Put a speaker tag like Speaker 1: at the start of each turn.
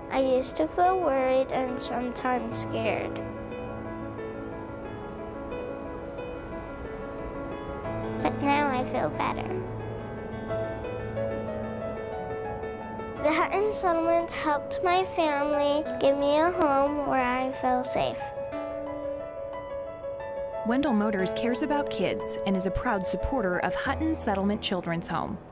Speaker 1: I used to feel worried and sometimes scared. But now I feel better. The Hutton settlements helped my family give me a home where I feel safe.
Speaker 2: Wendell Motors cares about kids and is a proud supporter of Hutton Settlement Children's Home.